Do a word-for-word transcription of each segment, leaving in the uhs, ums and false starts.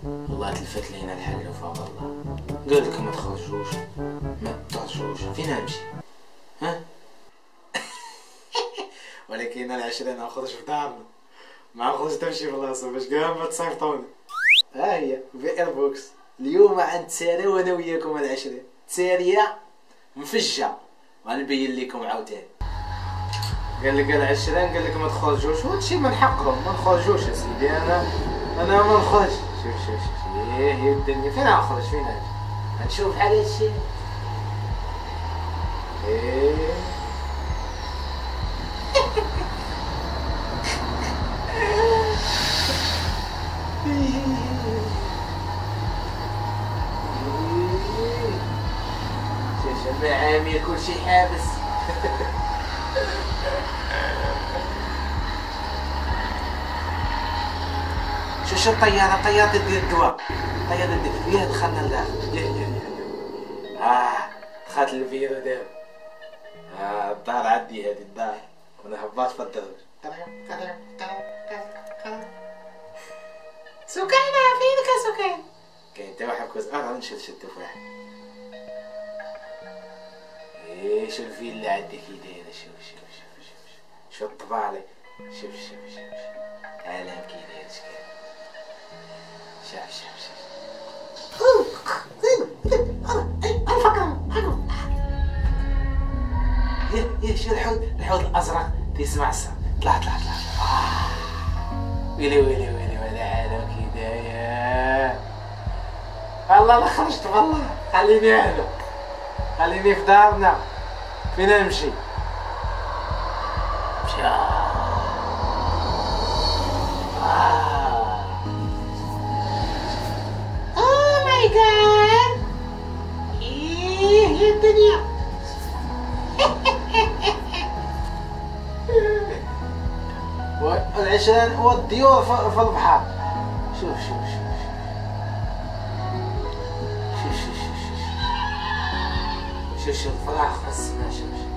والله تلفت لينا الحل وفاق الله. قال لكم ما تخرجوش ما تخرجوش، فين نمشي؟ ها؟ ولكن العشرة نخرج في دارنا، ما نخرج تمشي بلاصة باش كاع ما تصيفطوني. ها هي في ايربوكس اليوم عند سارة وانا وياكم العشرة، سارية مفجة غنبين لكم عاوتاني. قال لك العشرين قال لك ما تخرجوش، وهادشي من حقهم ما نخرجوش يا سيدي. انا انا ما نخرج. شوف شوف شوف ايه هي الدنيا، فين نخرج فين نمشي؟ غنشوف بحال هادشي. ايه شوف المعامير كلشي حابس. شو شو الطيارة الطيارة تدير الدواء، الطيارة تدير فيها دخلنا لداخل. يا يا يا اه دخلت الفيرو دابا. اه الدار عندي هادي الدار وانا هباط في الدرج. سكينة فينك يا سكينة؟ كاين تا واحد كوز اه نشد شد تفاح. ايه شو الفيل اللي عندك كي دايرة، شوف شوف شوف شوف شوف الطبالة، شوف شوف شوف شوف عالم كي داير شكال. شوف شوف شوف يا يا شو الحوت الحوت الازرق تسمع الصوت. طلع طلع طلع آه. ويلي ويلي ويلي ويلي عالم كي داير. الله لا خرجت والله، خليني اهلا خليني في دارنا. فين نمشي؟ مشي اوه ماي جاد. ايه يا الدنيا. والعشرين والطيور في البحر. شوف شوف شوف شوف شوف شوف شوف شوف شوف الفراخ في السما. شوف شوف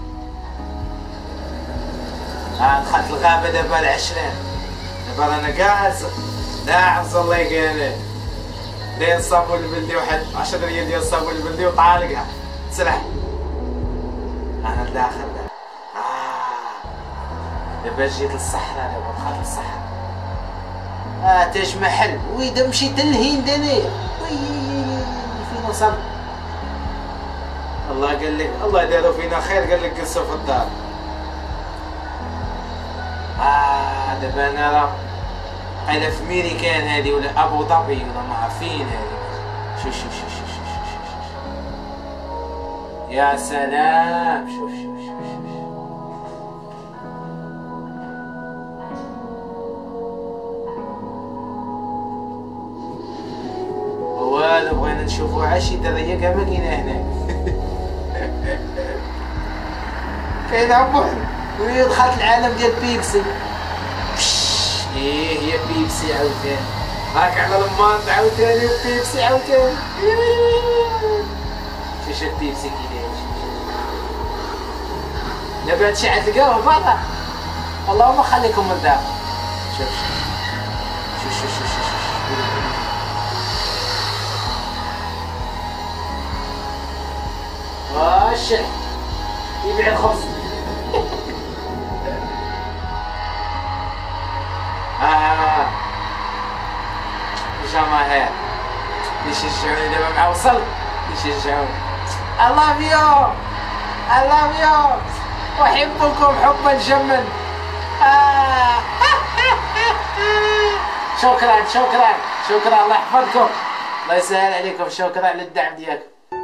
ها دخلت الغابة دابا العشرين. دابا رانا كاع ناعس الله يقاني. داير الصابون البلدي واحد عشرة ريال ديال الصابون البلدي وطالقها تسرح. انا لداخل دابا. آه دابا جيت للصحراء، دابا دخلت للصحراء. اه تاج محل. وإذا مشيت للهند انايا فين وصلت؟ الله قال لك الله داروا فينا خير، قال لك جلسوا في الدار. آه دابا انا راه انا في ميريكان هادي ولا ابو ظبي ولا ما عارفين هادي. شوف شوف شوف شوف شوف شوف شوف يا سلام. شوف شوف شوف شوف والو بغينا نشوفو عاشي درية كاع ما كاينة هنا. كاين عبوح وي دخلت العالم ديال بيبسي. ايه هي بيبسي عاوتاني، هاك على الماط عاوتاني وبيبسي عاوتاني. شوف شوف بيبسي كي داير. دابا هادشي عاد تلقاوه برا، اللهم خليكم من داخل. شوف شوف شوف شوف شوف شوف وا الشح يبيع الخبز. آه جماهير يشجعوني دابا مع وصل يشجعوني. I love you I love you أحبكم حبا جما. آه. شكرا شكرا شكرا الله يحفظكم الله يسهل عليكم. شكرا على الدعم ديالكم.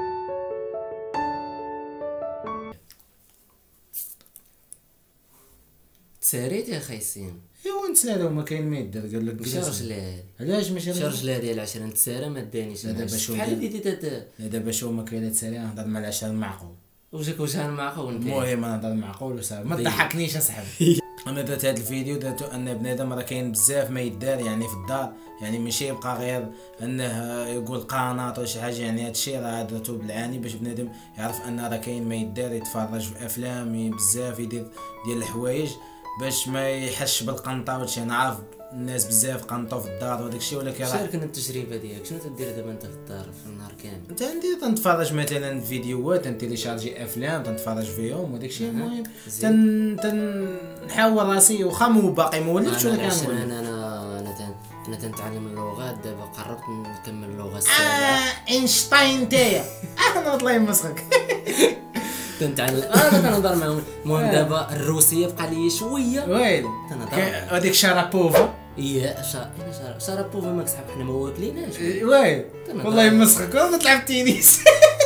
تساريت يا خايسين. ايوا نتسالى وما كاين ما يدير. قال لك ماشي رجله هادي. علاش ماشي رجله؟ رجله ديال العشرة نتسارى ما دانيش. دابا شوف بحال بديتي تت دابا شوف ما كاين تسالي. نهضر مع العشرة المعقول. وجهك وجهان معقول. المهم نهضر معقول وصافي ما تضحكنيش اصاحبي. انا درت هذا الفيديو درتو ان بنادم راه كاين بزاف ما يدار يعني في الدار، يعني ماشي يبقى غير انه يقول قناط ولا شي حاجه. يعني هذا الشيء راه درتو بالعاني باش بنادم يعرف ان راه كاين ما يدار، يتفرج في افلام بزاف يدير ديال الحوايج باش ما يحسش بالقنطه وهادشي. انا عارف الناس بزاف قنطوا في الدار وداك الشيء، ولكن راه شاركنا التجربه ديالك، شنو تدير دابا انت في الدار في النهار كامل؟ انت عندي تنتفرج مثلا فيديوهات، تنتيليشارجي افلام تنتفرج فيهم وداك الشيء. المهم تن تنحاول راسي واخا مو باقي ما ولفتش، ولا انا كنولف. انا انا انا تن انا تنتعلم اللغات دابا، قربت نكمل اللغه اه السابعه. اينشتاين نتايا انا الله يمسخك. تنتعلم انا تنهضر معاهم. المهم دابا الروسيه بقى لي شويه ويلي تنهضر. هذيك شارابوفا يا شا انا شا شارابوفا ماك صاحب حنا ما واكليناش. ويلي والله يمسخك والله تلعب تينيس.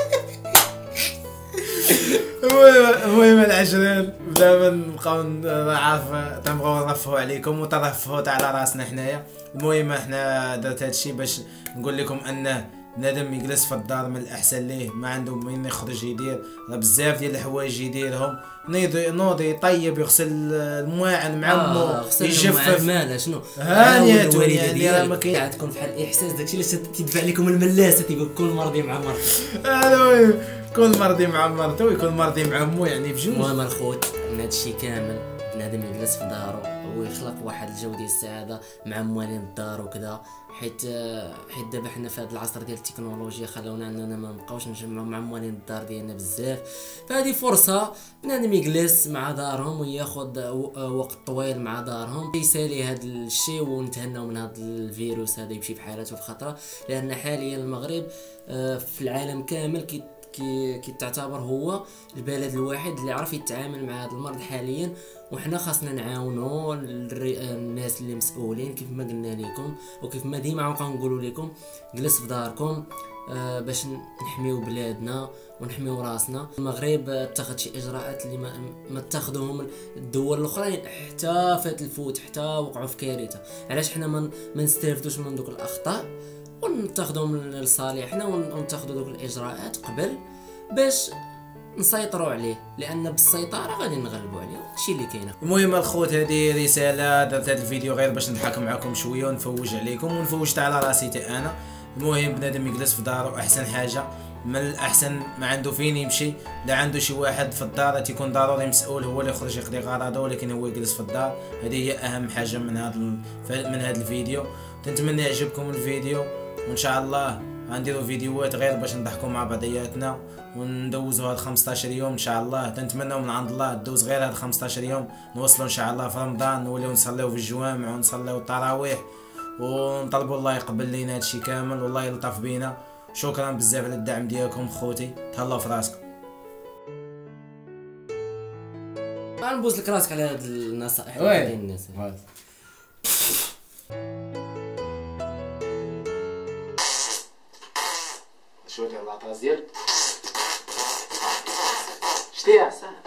المهم العشرين دابا نبقاو عارف تنبغيو نرفهوا عليكم وترفهوا تاع على راسنا حنايا. المهم حنا درت هادشي باش نقول لكم انه بنادم يجلس في الدار من الاحسن ليه، ما عنده وين يخرج يدير. راه بزاف ديال الحوايج يديرهم، نيض نوض يطيب يغسل المواعن مع مو آه يجفف مالا شنو هانياتو. يعني يعني راه ما ما كاين كاين تكون بحال الاحساس داكشي اللي تدفع لكم الملاسه، تيقول كل مرضي مع مرض. المهم كل مرضي مع مرته ويكون مرضي مع مو، يعني بجوج. المهم الخوت من هادشي كامل بنادم يجلس في دارو ويخلق واحد الجو ديال السعاده مع موالين الدار وكذا، حيت حيت دابا حنا في هذا العصر ديال التكنولوجيا خلونا اننا ما نبقاوش نجمعوا مع موالين الدار ديالنا بزاف. فهذه فرصه بنادم يجلس مع دارهم وياخذ وقت طويل مع دارهم، يسالي هذا الشيء ونتهناو من هذا الفيروس هذا يمشي بحالته في خطره. لان حاليا المغرب في العالم كامل كي كي كيتعتبر هو البلد الواحد اللي عرف يتعامل مع هذا المرض حاليا. وحنا خاصنا نعاونوا الناس اللي مسؤولين كيف ما قلنا لكم وكيف ما ديما غنبقاو نقولوا لكم، جلس في داركم آه باش نحميو بلادنا ونحميو راسنا. المغرب اتخذ شي اجراءات اللي ما ما اتخذوهم الدول الاخرين حتى فات الفوت، حتى وقعوا في كارثه. علاش حنا ما نستافدوش من دوك الاخطاء ونتخذهم لصالحنا ونتخذوا دوك الاجراءات قبل باش نسيطروا عليه، لان بالسيطره غادي نغلبوا عليه. هادشي اللي كاين. المهم الخوت هذه رساله درت هذا الفيديو غير باش نضحك معكم شويه ونفوج عليكم ونفوج على راسي تا انا. المهم بنادم يجلس في دارو احسن حاجه، من الاحسن ما عنده فين يمشي، لا عنده شي واحد في الدار تيكون ضروري مسؤول هو اللي يخرج يقضي غرضه، ولكن هو يجلس في الدار. هذه هي اهم حاجه من هذا من هذا الفيديو. تنتمنى يعجبكم الفيديو، وان شاء الله غنديروا فيديوهات غير باش نضحكوا مع بعضياتنا وندوزوا هاد خمسطاش يوم ان شاء الله. تنتمنى من عند الله دوز غير هاد خمسطاش يوم، نوصلوا ان شاء الله في رمضان نوليو نصليو في الجوامع ونصليو التراويح ونطلبوا الله يقبل لينا هادشي كامل والله يلطف بينا. شكرا بزاف على الدعم ديالكم خوتي، تهلاو في راسكم. غنبوس لك راسك على هاد النصائح ديال الناس. شو ديال العطاس ديالك؟ شتيها؟